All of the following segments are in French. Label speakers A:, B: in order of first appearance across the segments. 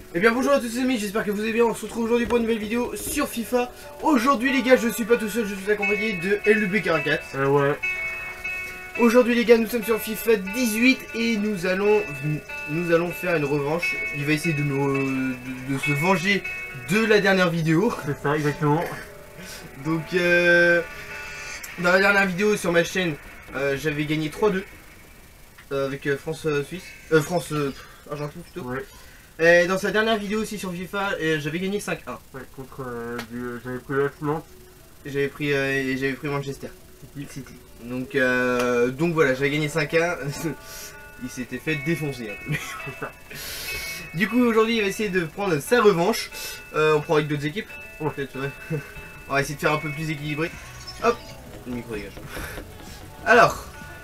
A: Eh bien bonjour à tous les amis, j'espère que vous allez bien. On se retrouve aujourd'hui pour une nouvelle vidéo sur FIFA. Aujourd'hui les gars, je suis pas tout seul, je suis accompagné de LUB Caracat.
B: Ouais.
A: Aujourd'hui les gars, nous sommes sur FIFA 18 et nous allons faire une revanche. Il va essayer de se venger de la dernière vidéo.
B: C'est ça, exactement.
A: Donc dans la dernière vidéo sur ma chaîne, j'avais gagné 3-2 avec France-Suisse. Argentine plutôt.
B: Ouais.
A: Et dans sa dernière vidéo aussi sur FIFA, j'avais gagné 5-1.
B: Ouais, contre j'avais pris le Nantes.
A: J'avais pris Manchester City. Donc voilà, j'avais gagné 5-1. Il s'était fait défoncer.
B: C'est ça.
A: Du coup aujourd'hui il va essayer de prendre sa revanche. On prend avec d'autres équipes.
B: Ouais.
A: Peut-être, ouais. On va essayer de faire un peu plus équilibré. Hop, le micro dégage. Alors.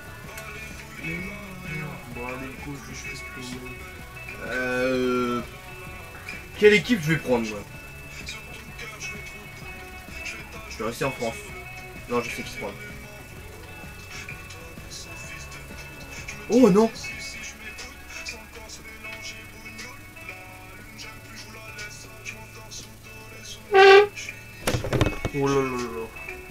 B: Bon, allez, go,
A: Quelle équipe je vais prendre moi? Je vais rester en France. Non, je sais qui se prendre. Oh non!
B: Oh là là là.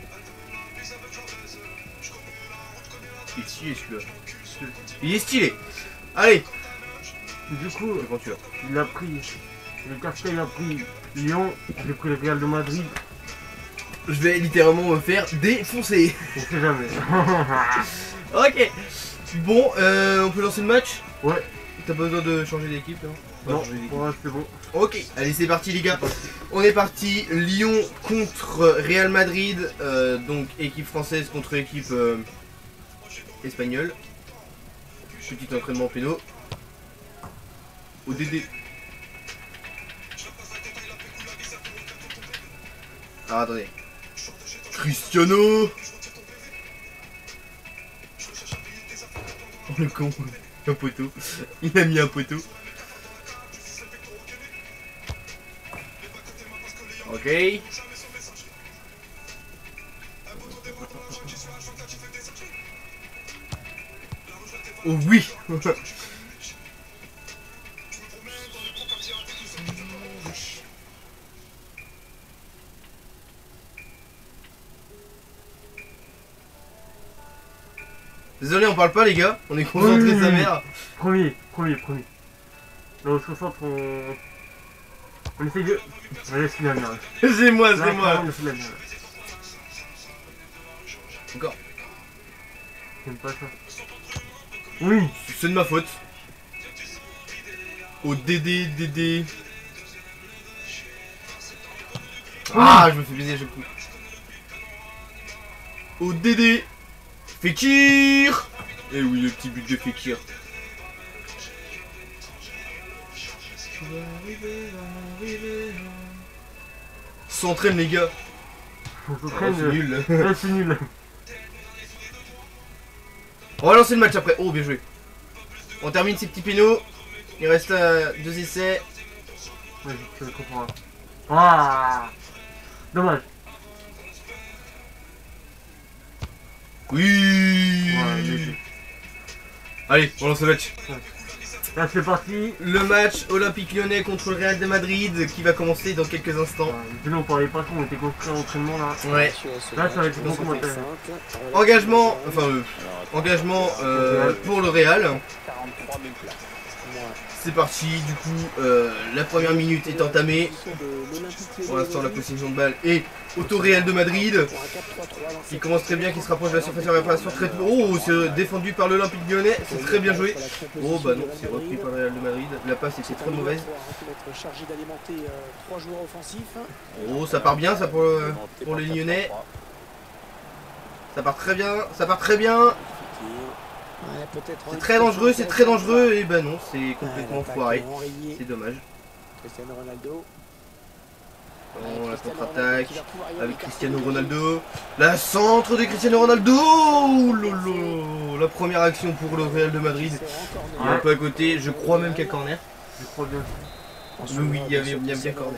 A: Il est stylé celui-là. Il est stylé. Allez.
B: Du coup,
A: Quand tu veux.
B: il a pris. Le Castel a pris Lyon, j'ai pris le Real de Madrid.
A: Je vais littéralement me faire défoncer.
B: On sait jamais.
A: Ok. Bon, on peut lancer le match?
B: Ouais.
A: T'as pas besoin de changer d'équipe là?
B: Non, pour moi c'est bon.
A: Ok, allez c'est parti les gars. On est parti. Lyon contre Real Madrid. Donc équipe française contre équipe espagnole. Petit entraînement péno. Au DD. Ah attendez. Cristiano. Oh le con. Un poteau. Il a mis un poteau. Ok. Oh oui. Désolé, on parle pas les gars, on est concentrés sa mère.
B: Premier. Là on se concentre, on essaye de. Allez, c'est la merde.
A: C'est moi,
B: Là,
A: c'est moi.
B: on essaie la merde.
A: Encore.
B: J'aime pas ça. Oui.
A: C'est de ma faute. Au DD. Ah, je me fais baiser, je coupe. Au DD. Fekir. Eh oui, le petit but de Fekir. S'entraîne les gars.
B: On s'entraîne.
A: Oh, c'est nul.
B: Là c'est nul.
A: On va lancer le match après. Oh, bien joué. On termine ces petits pénaux. Il reste 2 essais.
B: Ouais, je comprends. Ah. Dommage.
A: Oui.
B: Ouais, léger.
A: Allez, on lance le match.
B: Là c'est parti.
A: Le match Olympique Lyonnais contre le Real de Madrid qui va commencer dans quelques instants.
B: Sinon on parlait pas trop, on était concentrés à l'entraînement là.
A: Ouais.
B: Là ça va être bon commentaire.
A: Engagement, engagement pour le Real. C'est parti, du coup, la première minute est entamée. Pour l'instant, la possession de balle est au Real de Madrid. Qui commence très bien, qui se rapproche de la surface de réparation. Oh, c'est défendu par l'Olympique Lyonnais, c'est très bien joué. Oh, bah non, c'est repris par le Real de Madrid. La passe était très mauvaise. Oh, ça part bien, ça pour les Lyonnais. Ça part très bien, ça part très bien. C'est très dangereux, et bah non, c'est complètement foiré. C'est dommage. Oh, la contre-attaque avec Cristiano Ronaldo. La centre de Cristiano Ronaldo. Oh, lolo. La première action pour le Real de Madrid. Il est un peu à côté, je crois même qu'il y a corner.
B: Je crois bien.
A: Oui, il y a bien corner.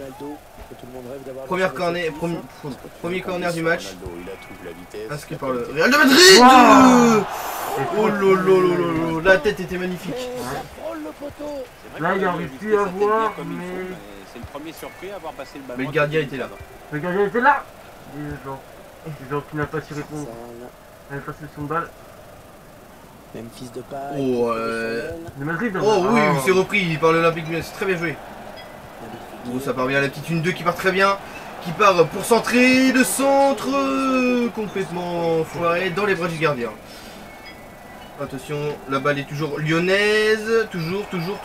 A: Premier corner du match. Inscrit par le Real de Madrid. Oh lolo, la tête était magnifique.
B: Là, il aurait pu avoir, mais...
C: C'est le premier surpris à avoir passé le ballon.
A: Mais le gardien était là.
B: Le gardien était là. Les gens qui n'a pas su répondre. Elle a passé son balle.
D: Même fils de paille.
A: Oh,
B: De Madrid.
A: oh oui,
B: Ah.
A: c'est repris par l'Olympique Lyonnais, c'est très bien joué. Oh, ça part bien, la petite 1-2 qui part très bien. Qui part pour centrer, le centre complètement foiré dans les bras du gardien. Attention, la balle est toujours lyonnaise, toujours.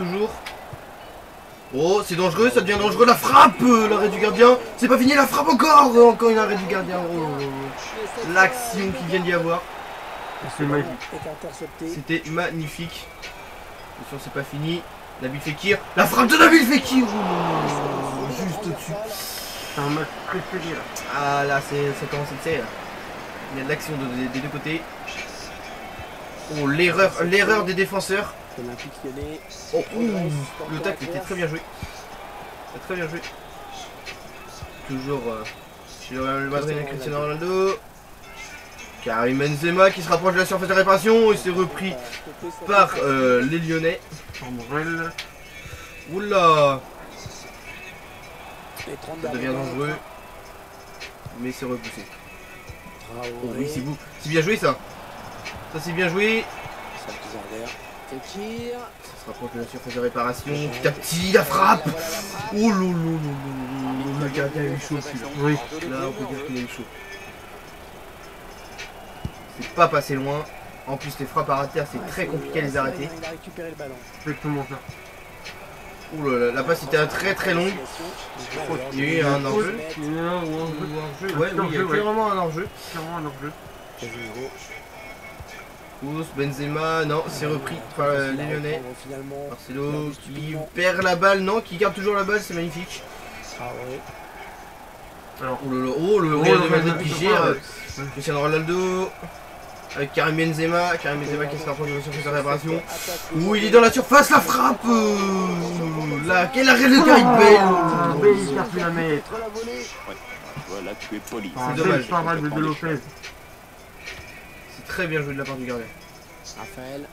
A: Oh, c'est dangereux, ça devient dangereux, la frappe, l'arrêt du gardien, c'est pas fini, la frappe encore une arrêt du gardien. Oh, l'action qui vient d'y avoir,
B: C'est magnifique.
A: c'était magnifique. Attention, c'est pas fini, Nabil Fekir, la frappe de Nabil Fekir, juste au-dessus.
B: C'est un match très serré là.
A: Ah là, ça commence à être serré, là. Il y a de l'action des deux côtés. Oh, l'erreur des défenseurs. Oh, le tacle était très bien joué. Très bien joué. Toujours chez le Real Madrid et Cristiano Ronaldo. Karim Benzema qui se rapproche de la surface de réparation et c'est repris par les Lyonnais.
B: Chambrel.
A: Oula, ça devient dangereux. Mais c'est repoussé. Oh oui, c'est beau. C'est bien joué ça. Ça c'est bien joué. Ça se rapproche de la surface de réparation. Petit à petit, la frappe. Oh lolo, le gardien a eu chaud aussi.
B: Oui.
A: Là, on peut dire qu'il a eu chaud. C'est pas passé loin. En plus, les frappes à rater, c'est très compliqué à les arrêter.
B: Exactement ça.
A: Ouh là là, la passe était très longue. Il y a eu un hors-jeu. Ouais, oui, il y a clairement un hors-jeu.
B: Clairement un hors-jeu.
A: Ous, Benzema, non, c'est repris par les Lyonnais. Marcelo qui perd la balle, non, qui garde toujours la balle, c'est magnifique.
B: Alors,
A: Oh, le Real de Madrid qui gère. Cristiano Ronaldo avec Karim Benzema qui se rapproche de la surface de réparation. Ouh, il est dans la surface, la frappe. Là, quel arrêt de Gareth Bale.
B: Bale, il a pu la mettre.
C: Voilà, tu es poli.
A: C'est dommage.
B: Parade de Lopez.
A: C'est très bien joué de la part du gardien.
D: Raphaël.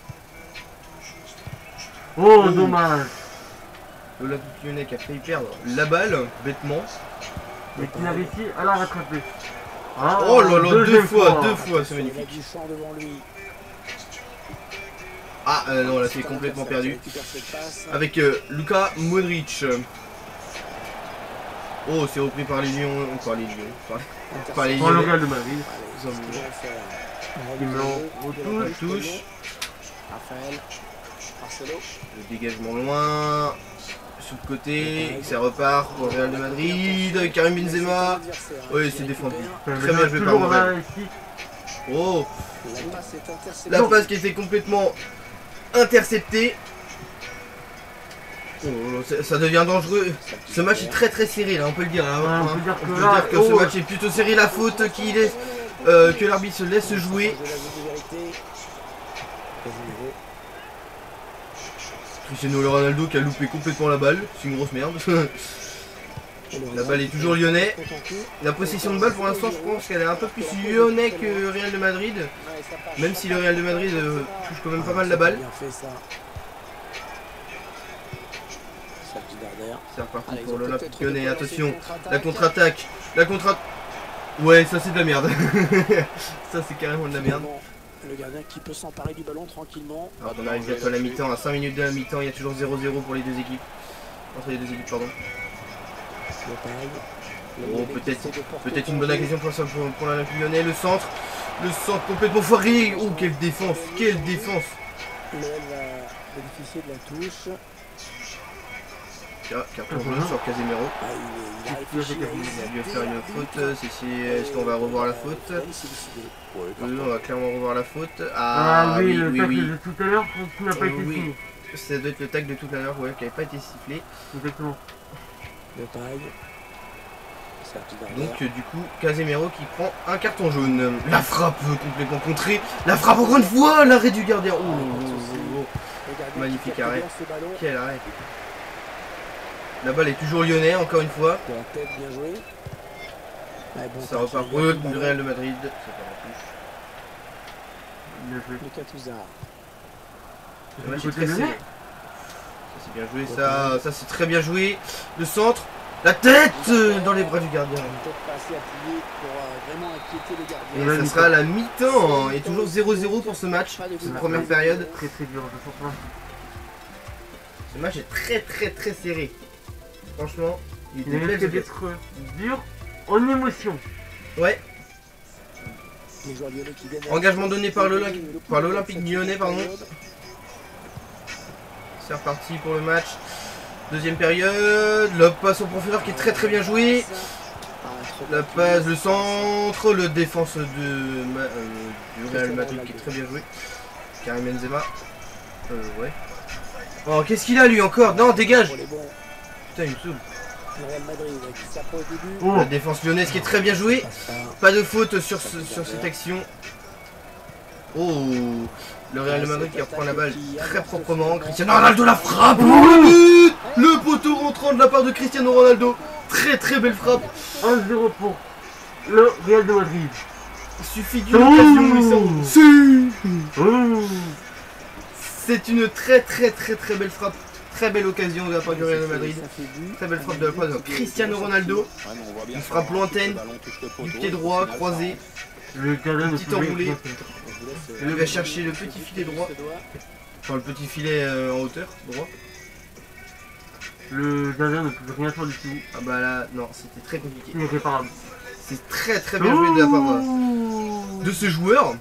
B: Oh, dommage.
A: L'Olympique Lyonnais qui a failli perdre la balle, bêtement.
B: Mais qui n'a réussi à la rattraper. Ah,
A: Oh là là, deux
B: deuxième
A: fois, c'est magnifique.
D: Il a du champ devant lui.
A: Ah non, là c'est complètement perdu. Avec Luka Modric. Oh, c'est repris par les Lions. Par les
B: Pour le
A: Lyonnais.
B: Real de Madrid.
D: Il
B: Il
A: Touche.
D: Raphaël. Marcelo.
A: Le dégagement loin. Sur le côté. Ça repart pour le Real de Madrid. Karim Benzema. Oui, c'est défendu. Très bien joué par Morel. Oh, la passe qui était complètement interceptée. Oh, ça devient dangereux. Ce match est très serré là, on peut le dire. Hein,
B: on peut dire
A: on
B: que
A: peut
B: là,
A: dire que ce match est plutôt serré. La faute qui laisse, que l'arbitre se laisse jouer. Cristiano Ronaldo qui a loupé complètement la balle. C'est une grosse merde. La balle est toujours lyonnais. La possession de balle pour l'instant, je pense qu'elle est un peu plus lyonnais que Real de Madrid. Même si le Real de Madrid touche quand même pas mal la balle. C'est reparti pour l'Olympique Lyonnais. Attention, la contre-attaque. Ouais, ça c'est de la merde. Ça c'est carrément de la merde.
D: Le gardien qui peut s'emparer du ballon tranquillement.
A: Alors on arrive bientôt à la mi-temps, à 5 minutes de la mi-temps, il y a toujours 0-0 pour les deux équipes. Entre les deux équipes, pardon. Oh, peut-être une bonne occasion pour l'Olympique Lyonnais. Le centre complètement foiré. Oh, quelle défense.
D: L'OL va bénéficier de la touche.
A: Carton jaune sur Casemiro.
D: Il a réfléchi.
A: Il a dû faire une faute. Est-ce qu'on va revoir la faute? Oui, on va clairement revoir la faute.
B: Ah oui, le tacle de tout à l'heure qui n'a pas été signé.
A: Ça doit être le tacle de tout à l'heure, ouais, qui n'avait pas été sifflé.
B: Exactement.
A: Donc du coup, Casemiro qui prend un carton jaune. La frappe complètement contrée. La frappe encore une fois, l'arrêt du gardien. Oh. Magnifique arrêt. Quel arrêt. La balle est toujours lyonnais, encore une fois. Ça repart pour le Real de Madrid.
B: Bien joué.
D: Lucas Touzard.
A: Le match est
B: Côté
A: très serré.
B: lyonnais.
A: Ça c'est bien joué, ça c'est très bien joué. Le centre, la tête dans les bras du gardien.
D: Peut-être pas assez appuyé pour vraiment inquiéter le
A: Et
D: gardien.
A: ça sera à la mi-temps. Et toujours 0-0 pour ce match. Cette première période.
B: Très très dur de sortir.
A: Ce match est très serré. Franchement, il
B: Il
A: était
B: risque
A: belle.
B: d'être dur en émotion.
A: Ouais,
D: Les joueurs lyonnais qui viennent
A: engagement donné par l'Olympique Lyonnais, pardon. C'est reparti pour le match. Deuxième période, la passe au profondeur qui est très bien jouée. La passe, le centre, le défense du Real Madrid qui est très bien joué. Karim Benzema. Ouais. Oh, qu'est-ce qu'il a lui encore? Non, dégage.
D: Pour les bons,
A: Putain, il me saoule.
D: le Real Madrid qui s'approche du but.
B: Oh,
A: La défense lyonnaise qui est très bien jouée. Pas de faute sur cette action. Oh, le Real Madrid qui reprend la balle très proprement. Cristiano Ronaldo la frappe. Oh, le but. Le poteau rentrant de la part de Cristiano Ronaldo. Très belle frappe.
B: 1-0 pour le Real de Madrid.
A: Il suffit d'une occasion et ça. Si.
B: Oh.
A: C'est une très belle frappe. Très belle occasion de la part du Real de Madrid. Très belle frappe de la part de Cristiano Ronaldo. Une frappe lointaine, du pied droit, croisé.
B: Le gardien ne
A: Petit
B: pouvait
A: enroulé.
B: rien faire.
A: Il va chercher le petit filet droit. Enfin, le petit filet en hauteur, droit.
B: Le gardien ne pouvait rien faire du tout.
A: Ah bah là, non, c'était très compliqué.
B: Irréparable.
A: C'est très bien joué de la part de ce joueur.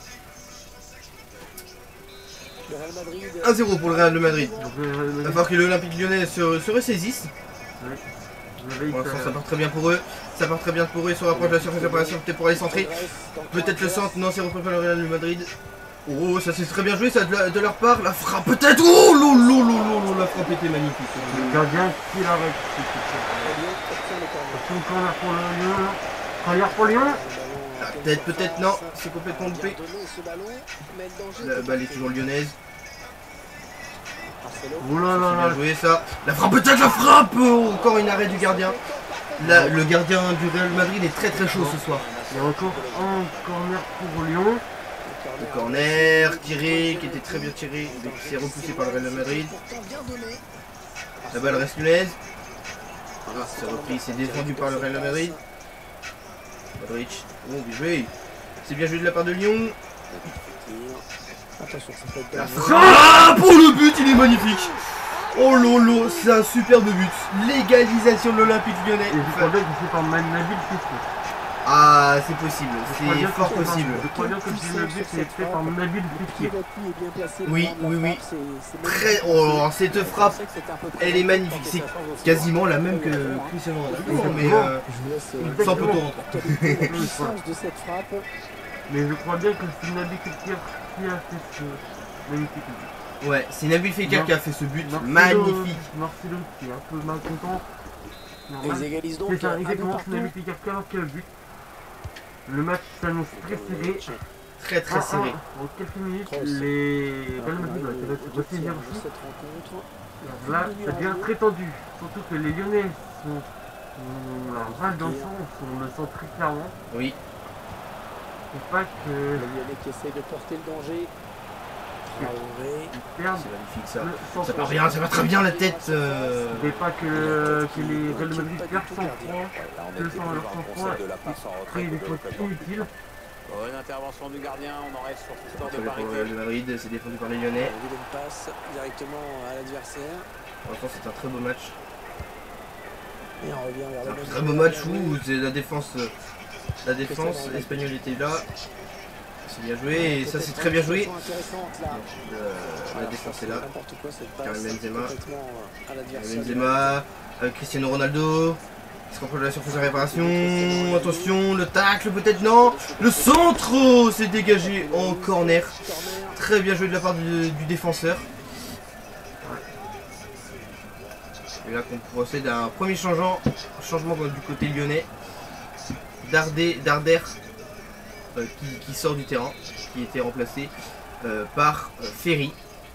D: Le Real Madrid.
A: 1-0 pour le Real de Madrid.
B: Donc,
A: Il va falloir que l'Olympique Lyonnais se ressaisisse. Pour l'instant, ça part très bien pour eux. Ça part très bien pour eux. Ils se rapprochent de la surface de réparation, peut-être pour aller centrer. Peut-être le centre. Non, c'est repris par le Real de Madrid. Oh, ça c'est très bien joué, ça de leur part. La frappe peut-être. Oh, la frappe était magnifique.
B: le gardien qui l'arrête. Attention, corner pour le Lyon. Corner pour Lyon.
A: La tête peut-être, non. C'est complètement loupé. La balle est toujours lyonnaise.
B: Oh là
A: C'est
B: là
A: bien
B: là.
A: joué ça. La frappe peut-être, la frappe. Oh, encore une arrêt du gardien. Là, le gardien du Real Madrid est très chaud ce soir.
B: Il y a encore un corner pour Lyon.
A: Le corner tiré, qui était très bien tiré, mais qui s'est repoussé par le Real Madrid. La balle reste lyonnaise. Ah, c'est repris, c'est défendu par le Real Madrid. Modric, oh bien joué. C'est bien joué de la part de Lyon.
D: Attention, ça peut être
A: La frappe pour le but, il est magnifique. Oh lolo, c'est un superbe but. Légalisation de l'Olympique Lyonnais.
B: Et je crois bien que c'est par Nabil Fekir.
A: Ah, c'est possible,
B: Je crois
A: c'est
B: bien
A: fort
B: que
A: possible.
B: Je crois bien que le but c'est fait par Nabil Fekir.
A: Oui. Très, oh, cette frappe, elle est magnifique. C'est quasiment la même que Cristiano Ronaldo, mais sans poteau rentrant.
D: de cette frappe.
B: Mais je crois bien que c'est Nabil Fekir qui a fait ce magnifique but.
A: Ouais, c'est Nabil Fekir qui a fait ce but
B: Marcelo-
A: magnifique.
B: Marcelo qui est un peu malcontent.
D: Ils
B: Normal.
D: égalisent donc
B: C'est ça,
D: un but
B: exactement,
D: partout.
B: c'est Nabil Fekir qui a marqué le but. Le match s'annonce très serré.
A: Très serré.
B: En quelques minutes, les Real Madrid doivent se ressaisir le
D: Cette
B: foot.
D: rencontre.
B: Là, ça devient très tendu. Surtout que les Lyonnais ont la rage dans le sang, on le sent très clairement.
A: Oui,
B: C'est pas que
D: Le Lyonnais qui essaye de porter le danger. Traoré.
B: ils perdent
A: c'est magnifique ça.
B: le
A: Ça
B: centre.
A: part bien, ça va très bien la tête.
B: C'est pas que les Real Madrid perdent 100 points, le sang leur 100 points, ils créent des fautes inutiles.
C: Bonne intervention du gardien, on en reste sur cette histoire de
A: Pour le
C: parité.
A: Real de Madrid, c'est défendu par les Lyonnais.
D: Il une passe directement à l'adversaire.
A: Pour l'instant, c'est un très beau match.
D: Et on revient vers
A: C'est
D: le
A: un très beau match où c'est la défense espagnole était là. C'est bien joué et ça c'est très bien joué. La défense est là. Karim Benzema. Karim Benzema, avec Cristiano Ronaldo. Il se rapproche de la surface de réparation. Attention, le tacle peut-être non. Le centre, oh, c'est dégagé en corner. Très bien joué de la part du défenseur. Et là qu'on procède à un premier changement du côté lyonnais. Darder qui sort du terrain, qui était remplacé par Ferry.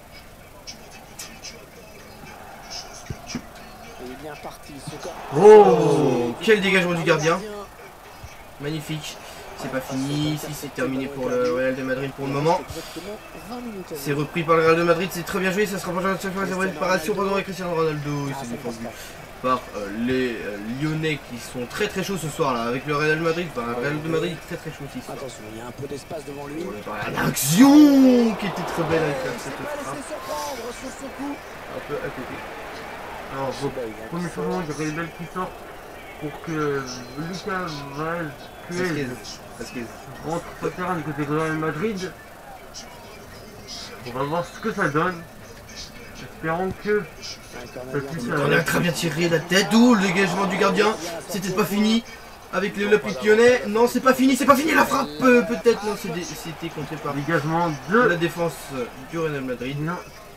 D: Il est bien parti.
A: Oh, quel dégagement du gardien. Magnifique. c'est pas fini. Si, c'est terminé pour le Real de Madrid pour le moment. C'est repris par le Real de Madrid, c'est très bien joué. Ça se rapproche de la surface de réparation pendant Cristiano Ronaldo. Il s'est défendu par les Lyonnais qui sont très très chauds ce soir là avec le Real de Madrid. Enfin, le Real de Madrid est très très chaud aussi.
D: Attention, il y a un peu d'espace devant lui.
A: L'action qui était très belle avec cette frappe. Un peu à côté.
B: Alors, premier changement, il y aurait les belles qui sortent pour que Lucas Vázquez rentre sur le terrain du côté de Real Madrid. On va voir ce que ça donne. Espérons que ça puisse.
A: On a très bien tiré la tête. D'où le dégagement du gardien. C'était pas fini avec l'Olympique Lyonnais. Non, c'est pas fini, la frappe peut-être. Non, c'était contré par
B: Dégagement de
A: la défense du Real Madrid.
B: Non.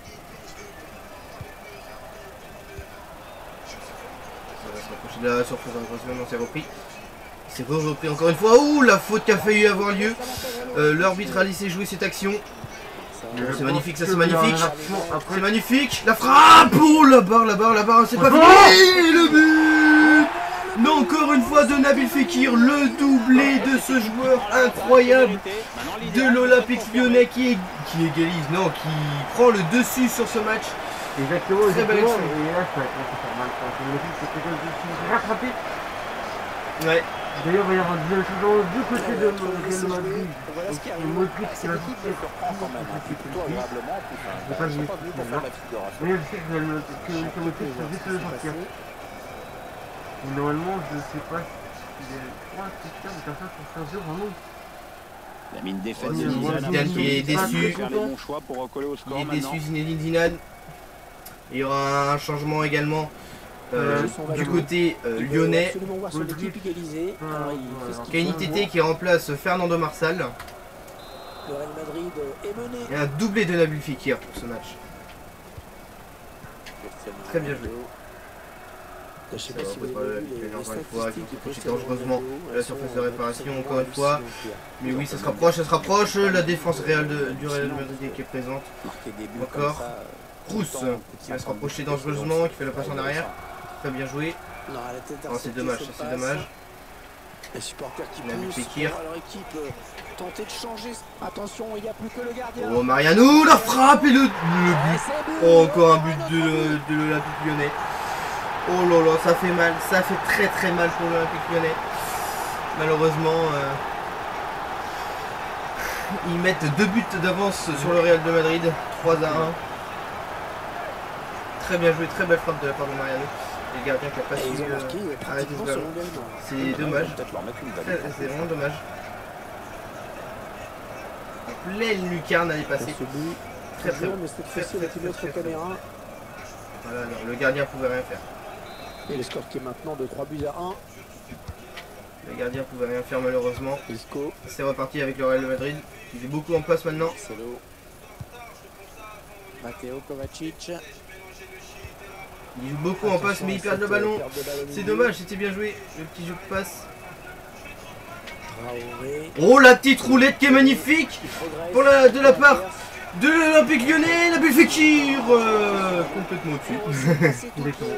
A: De la surface non, c'est repris. C'est repris encore une fois. Ouh, la faute qui a failli avoir lieu. L'arbitre a laissé jouer cette action. C'est magnifique, ça c'est magnifique. C'est magnifique. La frappe. Oh, la barre, c'est pas fini. Le but. Non, encore une fois de Nabil Fekir. Le doublé de ce joueur incroyable de l'Olympique Lyonnais qui égalise, non, qui prend le dessus sur ce match.
B: Exactement,
A: très belle action.
B: Et là, ça va faire mal. C'est rattrapé.
A: Ouais.
B: D'ailleurs, il va y avoir des changements du côté de Real Madrid.
C: Voilà ce qui arrive.
B: Modric, c'est la
C: L'équipe le surprend quand même, plutôt agréablement.
B: Je vais pas le
C: pas venu pour faire la figuration.
B: mais je sais que Modric, ça vite le sortir. Normalement, je sais pas s'il est 3 systèmes ou personne pour faire dur, vraiment.
C: La mine défaite
A: Oh,
C: de
A: Zidane qui est déçu.
C: faire les bons choix pour recoller au score
A: Il est
C: maintenant.
A: déçu, Zinedine Zidane. Il y aura un changement également du côté lyonnais. Kani Tété qui remplace Fernando Marsal.
D: Le Real Madrid est mené.
A: Et un doublé de Nabil Fekir pour ce match. Très bien joué.
D: Je sais pas si vous avez vu les
A: encore une fois, qui
D: statistiques
A: profite dangereusement de la surface de réparation encore une fois. Mais oui, ça se rapproche. La défense réelle du Real Madrid qui est présente. Encore. Kroos qui va se rapprocher dangereusement, qui fait la passe en arrière. Très bien joué.
D: Non,
A: C'est dommage, c'est dommage.
D: Les supporters qui
A: Nabil
D: poussent
A: Fekir.
D: pour leur équipe tenter de changer. Attention, il n'y a plus que le gardien.
A: Oh, Mariano, la frappe et le but. Oh, encore un but de l'Olympique Lyonnais. Oh là là, ça fait mal, ça fait très très mal pour l'Olympique Lyonnais. Malheureusement, ils mettent 2 buts d'avance sur le Real de Madrid, 3-1. Très bien joué, très belle frappe de la part de Mariano. Et le gardien qui a pas su arrêter ce ballon. C'est dommage, c'est vraiment dommage. En pleine lucarne à y passer. Très très bon. Voilà, non, le gardien pouvait rien faire.
D: Et le score qui est maintenant de 3 buts à 1.
A: Le gardien pouvait rien faire malheureusement.
D: Isco.
A: C'est reparti avec le Real de Madrid. Il est beaucoup en passe maintenant.
D: Marcelo. Matteo Kovacic.
A: Il joue beaucoup en passe mais il perd le ballon. C'est dommage, c'était bien joué. Le petit jeu de passe.
D: Traoré.
A: Oh, la petite roulette qui est magnifique pour de la part de l'Olympique Lyonnais. Nabil Fekir complètement au-dessus.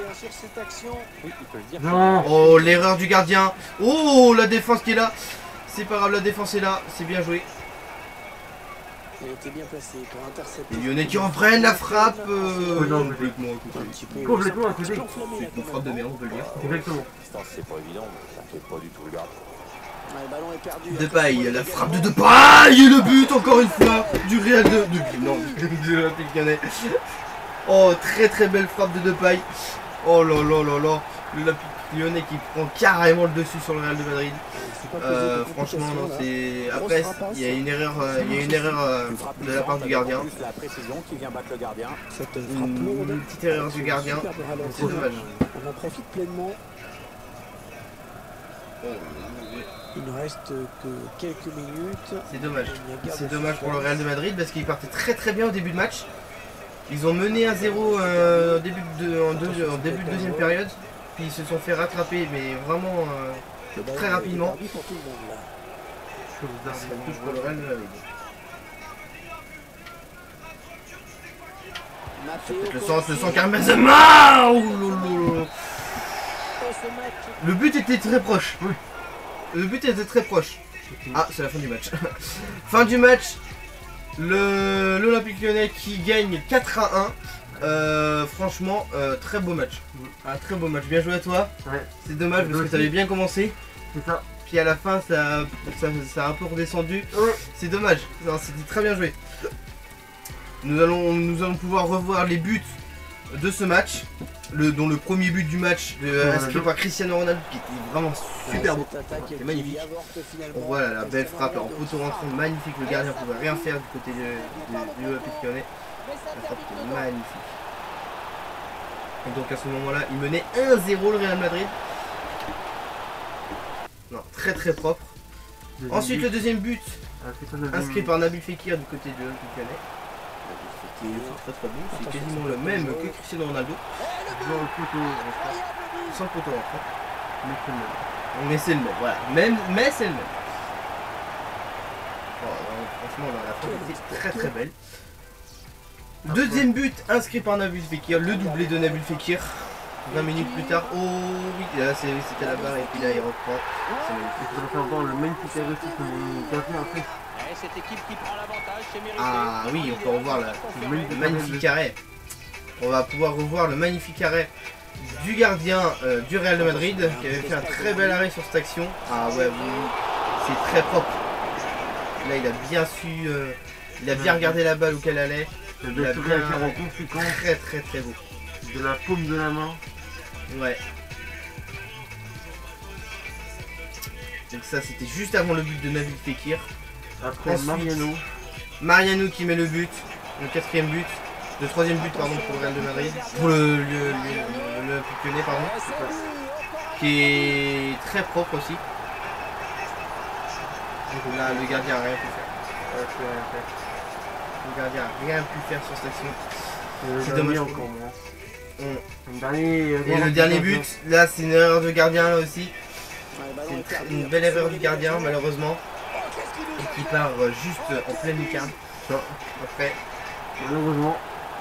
B: Non.
A: Oh, l'erreur du gardien. Oh, la défense qui est là. C'est pas grave, la défense est là. C'est bien joué.
D: Il était bien placé pour intercepter.
A: Les Lyonnais qui reprennent la frappe.
B: Non,
A: Complètement à côté.
B: Complètement à côté.
A: C'est une frappe de merde, on peut le dire.
B: Exactement.
C: C'est pas évident, mais ça fait pas du tout le gardien.
D: Le ballon est perdu.
A: Depay, la frappe de Depay et le but encore une fois du Real de l'Olympique Lyonnais. Oh, très très belle frappe de Depay. Oh là là là là, l'Olympique Lyonnais qui prend carrément le dessus sur le Real de Madrid. Franchement non, c'est après il y a une erreur, de la part du gardien.
C: La précision qui vient battre le gardien.
A: Une petite erreur du gardien. C'est dommage.
D: On en profite pleinement. Il ne reste que quelques minutes.
A: C'est dommage. C'est dommage pour le Real de Madrid parce qu'ils partaient très très bien au début de match. Ils ont mené 1-0 en début de deuxième période. Puis ils se sont fait rattraper, mais vraiment très rapidement. Ça touche pour le Real de Madrid. Le sang Karim Benzema. Le but était très proche. Le but était très proche. Ah, c'est la fin du match. Fin du match. L'Olympique Lyonnais qui gagne 4-1. Franchement, très beau match. Un très beau match. Bien joué à toi.
B: Ouais.
A: C'est dommage parce que tu avais bien commencé.
B: C'est ça.
A: Puis à la fin, ça a un peu redescendu.
B: Ouais.
A: C'est dommage. C'était très bien joué. Nous allons pouvoir revoir les buts de ce match. Dont le premier but du match inscrit par Cristiano Ronaldo qui était vraiment super beau. C'était magnifique. On voit là, la belle frappe là, en poteau rentrant, magnifique. Le gardien ne pouvait rien faire du côté de l'Olympique Lyonnais. La frappe était magnifique. Et donc à ce moment-là, il menait 1-0 le Real Madrid. Non, très très propre. Ensuite, le deuxième but inscrit par Nabil Fekir du côté de l'Olympique Lyonnais. C'est très très beau, c'est quasiment le même que Cristiano Ronaldo.
B: Dans le poteau,
A: Sans le poteau rentrant.
B: mais c'est le même.
A: Mais c'est le même, voilà. Mais c'est le même. Oh, non, franchement, la frappe était très très belle. Deuxième but inscrit par Nabil Fekir, le doublé de Nabil Fekir. 20 minutes plus tard, oh oui, là c'était la barre et puis là il reprend. C'est magnifique.
B: Il faudrait faire voir le magnifique arrêt que mon gardien a fait.
C: Cette équipe qui prend l'avantage, c'est mérité.
A: Ah oui, on peut revoir le magnifique arrêt. On va pouvoir revoir le magnifique arrêt du gardien du Real de Madrid qui avait fait un très bel arrêt sur cette action. Ah ouais, c'est très propre. Là il a bien su, il a bien regardé la balle où qu'elle allait.
B: Il a bien en conséquence
A: Très très très beau.
B: de la paume de la main.
A: Ouais. Donc ça c'était juste avant le but de Nabil Fekir.
B: Après
A: Ensuite, Mariano qui met le but, le quatrième but, le troisième but pardon pour le Real de Madrid, pour le Lyonnais pardon, qui est très propre aussi. Là le gardien a rien pu faire. Le gardien a rien pu faire sur cette action. C'est dommage
B: encore moins.
A: Et le dernier but, là c'est une erreur de gardien là aussi. C'est une belle erreur du gardien malheureusement. Et qui part juste en pleine lucarne. Après.
B: Malheureusement.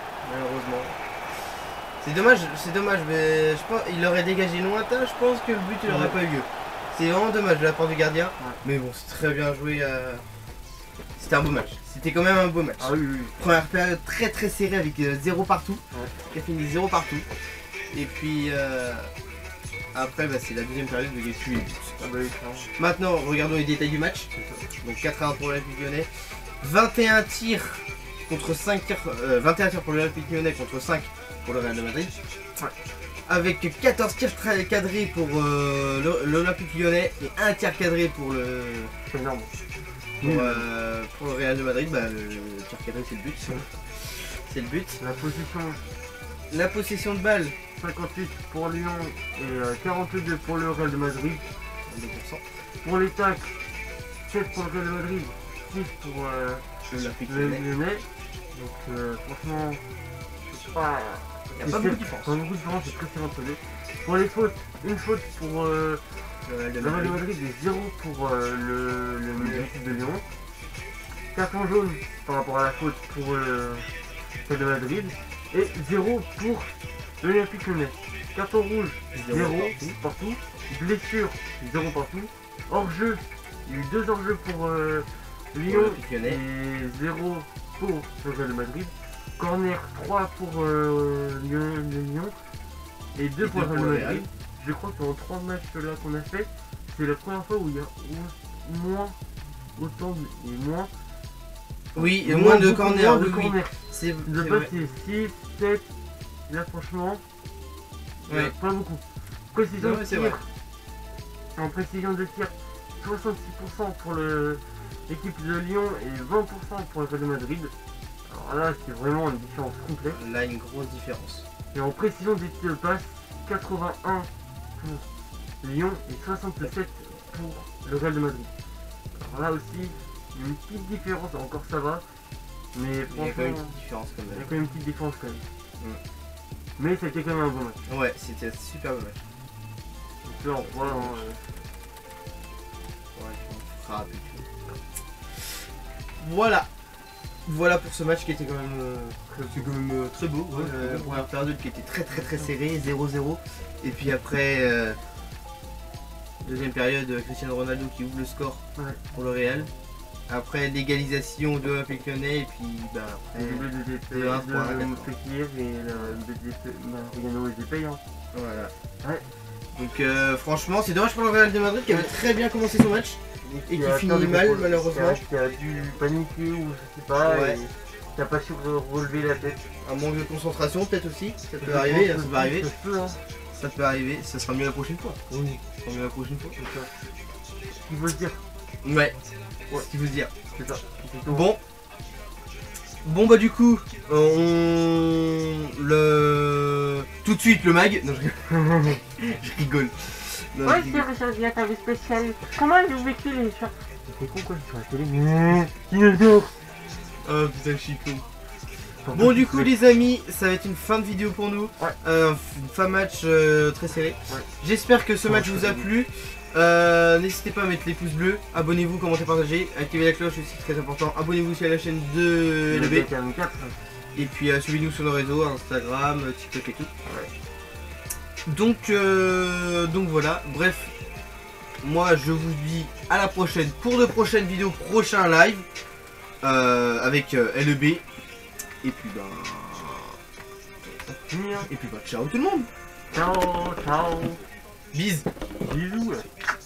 A: C'est dommage, mais je pense il aurait dégagé lointain, je pense que le but il n'aurait pas eu lieu. C'est vraiment dommage de la part du gardien. Ouais. Mais bon, c'est très bien joué. C'était un beau match. C'était quand même un beau match.
B: Ah oui, oui.
A: Première période très très serrée avec 0 partout. Ouais. Qui a fini 0 partout. Et puis après c'est la deuxième période où il y a eu les buts.
B: Ah bah oui,
A: maintenant regardons les détails du match. Donc 4-1 pour l'Olympique Lyonnais. 21 tirs contre 5 tirs. 21 tirs pour l'Olympique Lyonnais contre 5 pour le Real de Madrid. Ouais. Avec 14 tirs cadrés pour l'Olympique Lyonnais et 1 tir cadré pour le.
B: C'est énorme.
A: Pour le Real de Madrid, bah, le tir cadré c'est le but. C'est le but. La possession de balle.
B: 58 pour Lyon et 42 pour le Real de Madrid.
A: 2%.
B: Pour les tacles, 7 pour le Real de Madrid, 6 pour
A: l'Olympique
B: Lyonnais. Donc franchement, c'est pas.
A: Il n'y a pas beaucoup de différence.
B: Pas beaucoup de différence, c'est très serré. Pour les fautes, une faute pour le Real de Madrid et 0 pour l'équipe de Lyon. Carton jaune par rapport à la faute pour le Real de Madrid et 0 pour l'Olympique Lyonnais. Carton rouge, 0 partout. Blessure, 0 partout. Hors-jeu, il y a eu 2 hors-jeux pour Lyon et 0 pour le Real de Madrid. Corner 3 pour Lyon et 2 pour le Real de Madrid. Je crois que dans 3 matchs là qu'on a fait, c'est la première fois où il y a moins
A: oui, et moins de corner. Oui.
B: C'est de base c'est 6, 7. Là franchement, ouais. Pas beaucoup. Précision de tir. En précision de tir, 66% pour l'équipe de Lyon et 20% pour le Real de Madrid. Alors là, c'est vraiment une différence complète.
A: Là, une grosse différence.
B: Et en précision des tirs de passe, 81 pour Lyon et 67 pour le Real de Madrid. Alors là aussi, une petite différence, encore ça va. Mais franchement,
A: il y a quand même une petite différence quand même.
B: Il y a quand même une petite différence quand même. Mais c'était quand même un bon match.
A: Ouais, c'était un super bon match.
B: Donc là, on voit.
A: Voilà. Voilà pour ce match qui était quand même, très beau. Ouais, la première période qui était très serrée, 0-0. Et puis après, Deuxième période, Cristiano Ronaldo qui ouvre le score pour le Real. Après l'égalisation de l'Olympique Lyonnais et puis bah après
B: Le but de Fekir et le but de Mariano était payant.
A: voilà.
B: Ouais.
A: Donc franchement c'est dommage pour le Real de Madrid qui avait très bien commencé son match et qui finit mal malheureusement.
B: Qui a dû paniquer ou je sais pas,
A: Ouais.
B: et qui a pas su relever la tête.
A: Un manque de concentration peut-être aussi, ça peut arriver, ça peut arriver.
B: Ça peut, hein.
A: Ça peut arriver, ça sera mieux la prochaine fois.
B: Oui,
A: Ça sera mieux la prochaine fois.
B: c'est ça. Ce qu'il veut dire,
A: Ouais,
B: Ouais.
A: ce qu'il veut dire.
B: c'est ça. C'est tout.
A: Bon bah du coup, tout de suite le mag. Non je rigole. Je rigole. Non, je rigole.
B: J'ai un interview spécial. Comment avez-vous vécu les gens? C'est con quoi, sur la télé. Dinosaure.
A: Oh putain je suis con. Bon du coup les amis, ça va être une fin de vidéo pour nous.
B: Ouais.
A: Une fin de match très serré.
B: Ouais.
A: J'espère que ce match vous a plu. N'hésitez pas à mettre les pouces bleus, abonnez-vous, commentez, partagez, activez la cloche aussi très important, abonnez-vous aussi à la chaîne de LEB et puis suivez-nous sur nos réseaux, Instagram, TikTok et tout. Donc voilà, bref, moi je vous dis à la prochaine pour de prochaines vidéos, prochains live avec LEB et puis bah ciao tout le monde,
B: Ciao, ciao.
A: bisous.
B: Bisous.